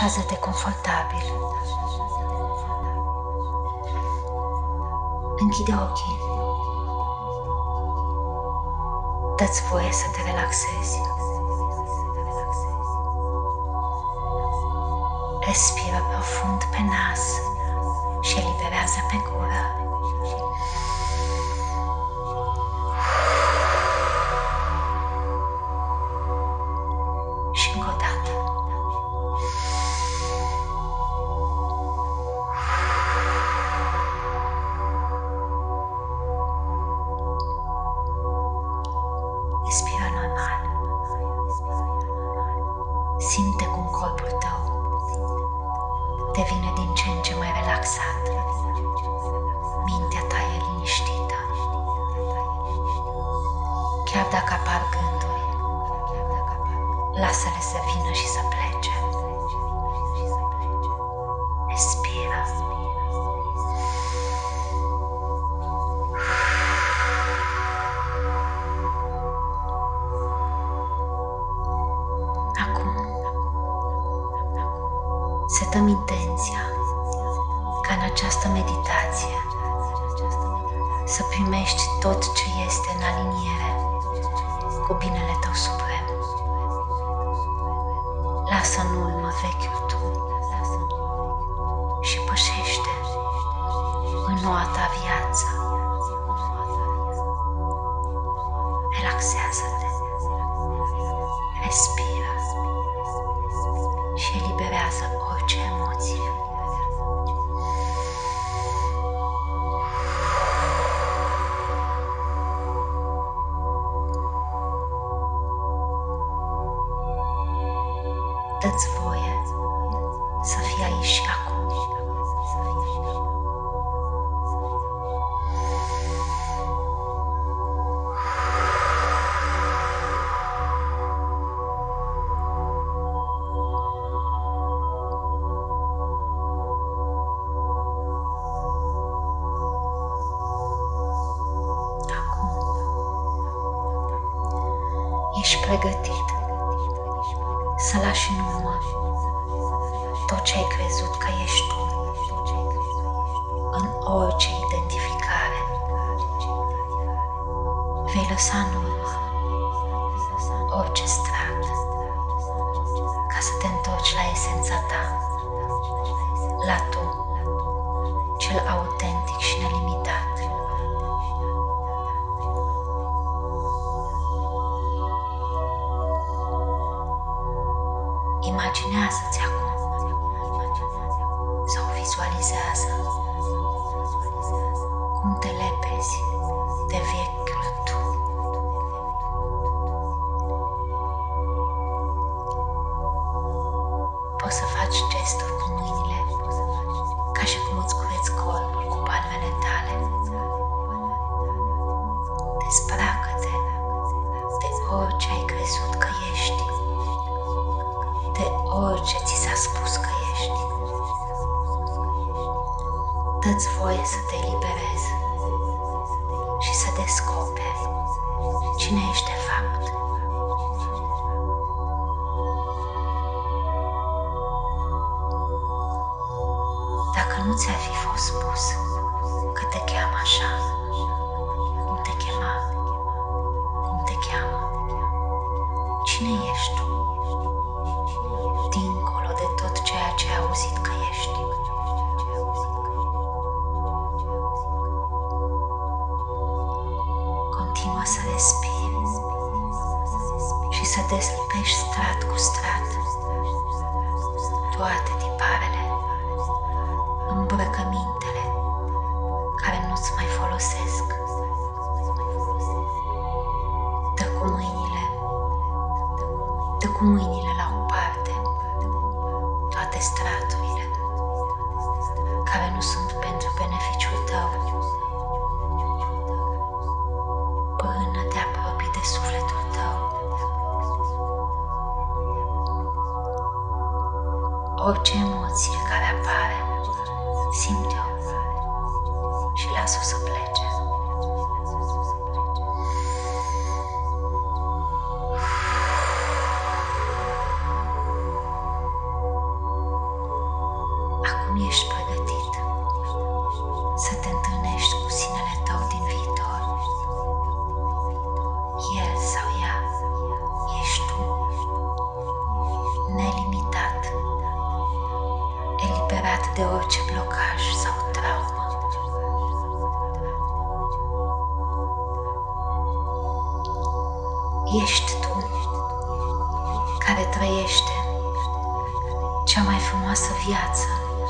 Așează-te confortabil. Închide ochii. Dă-ți voie să te relaxezi. Respiră profund pe nas și eliberează pe gură. Și încă o dată. Respiră normal. Simte cum corpul tău devine din ce în ce mai relaxat. Mintea ta e liniștită. Chiar dacă apar gânduri, lasă-le să vină și să plece. Respiră. Acum, setăm intenția ca în această meditație să primești tot ce este în aliniere cu binele tău suprem. Lasă în urmă vechiul tu și pășește în noua ta viață. Relaxează-te, respiră și eliberează orice emoție. Dă-ți voie să fii aici și acum. Acum ești pregătit să lași în urmă tot ce ai crezut că ești tu, în orice identificare. Vei lăsa în urmă orice strat ca să te întorci la esența ta, la tu, cel autentic și nelimitat. Imaginează-ți acum sau vizualizează cum te lepezi de vechiul tu. Poți să faci gesturi cu mâinile ca și cum îți cureți corpul cu palmele tale. Dezbracă-te de orice ai crezut că ești, de orice ți s-a spus că ești. Dă-ți voie să te eliberezi și să descoperi cine ești de fapt. Dacă nu ți-ar fi fost spus că te cheamă așa, cum te chema, cum te cheamă, cine ești tu? Dincolo de tot ceea ce ai auzit că ești. Continuă să respiri și să deslipești strat cu strat toate tiparele, îmbrăcămintele care nu-ți mai folosesc. Dă cu mâinile la o parte toate straturile care nu sunt pentru beneficiul tău, până te apropii de sufletul tău. Orice emoție care apare, simte-o și lasă-o să plece. ești tu care trăiește cea mai frumoasă viață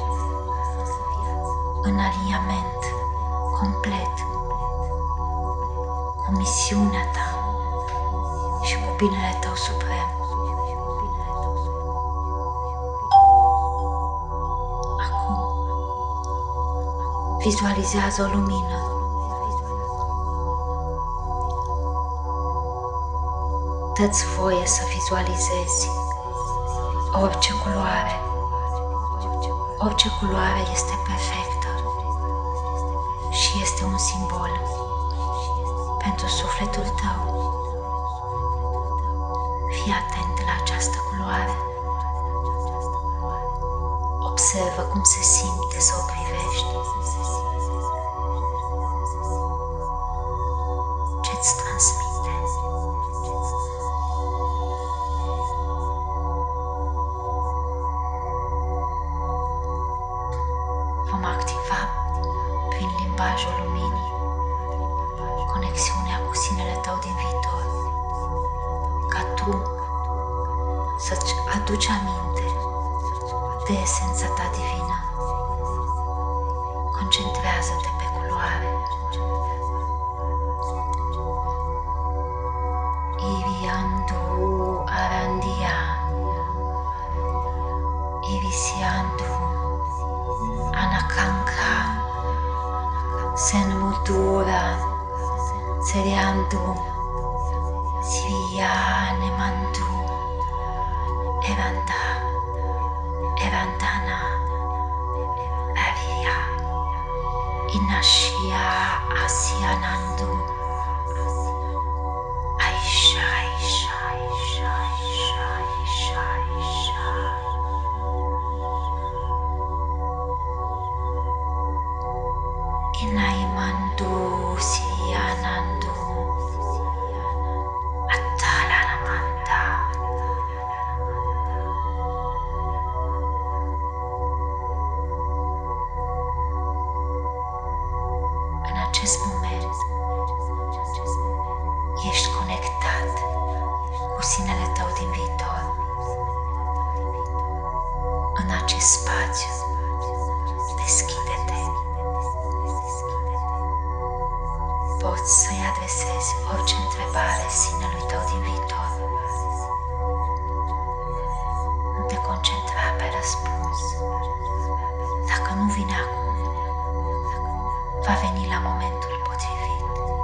în aliniament complet cu misiunea ta și cu binele tău suprem. Acum vizualizează o lumină dă-ți voie să vizualizezi orice culoare. Orice culoare este perfectă și este un simbol pentru sufletul tău. Fii atent la această culoare. Observă cum se simte să o privești. Ce-ți transmite? Vom activa prin limbajul luminii conexiunea cu sinele tău din viitor, ca tu să-ți aduci aminte de esența ta divină. Concentrează-te pe culoare. Iriandu arandia, irisiandu anakanka, senmutura, seriandu, siriane mandu, eranda, erandana, aria, inashia asianandu, aisha, aisha, aisha, aisha, aisha, aisha. Inaimandu sirianandu, atalanamanda. În acest moment ești conectat cu sinele tău din viitor. În acest spațiu deschide-te. Poți să-i adresezi orice întrebare sinelui tău din viitor. Nu te concentra pe răspuns. Dacă nu vine acum, va veni la momentul potrivit.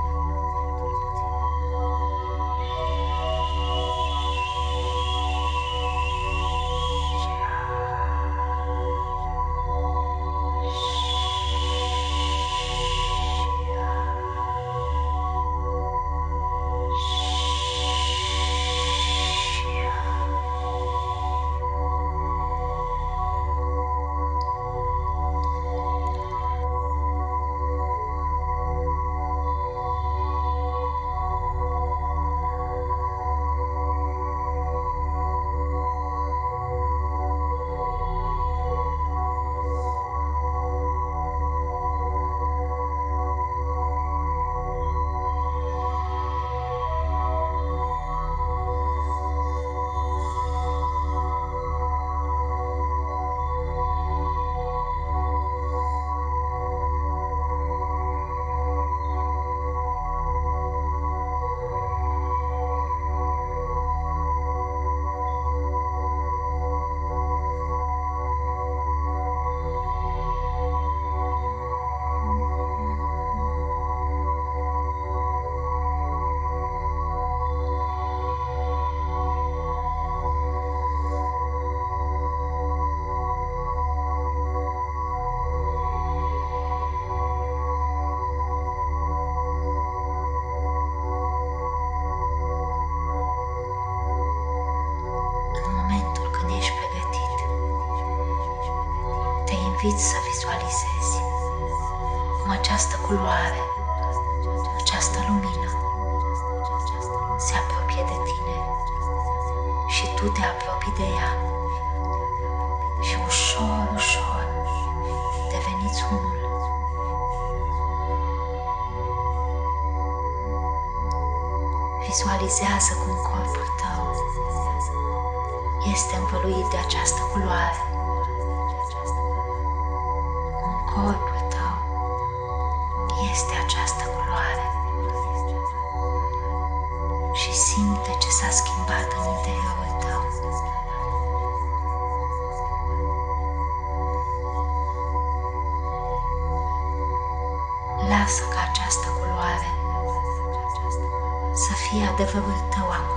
Invit să vizualizezi cum această culoare, această lumină se apropie de tine și tu te apropii de ea și ușor, ușor deveniți unul. Vizualizează cum corpul tău este învăluit de această culoare, cum corpul tău este această culoare și simte ce s-a schimbat în interiorul tău. Lasă ca această culoare să fie adevărul tău acum.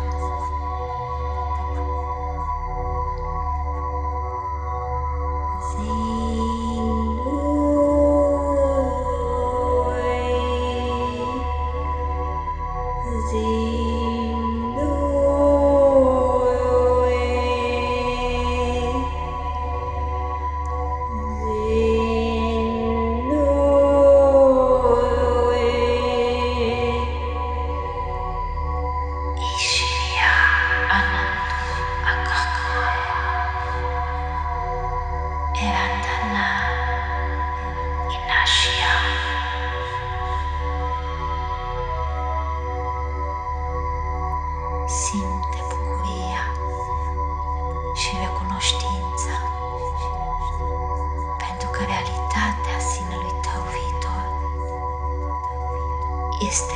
Simte bucuria și recunoștința pentru că realitatea sinelui tău viitor este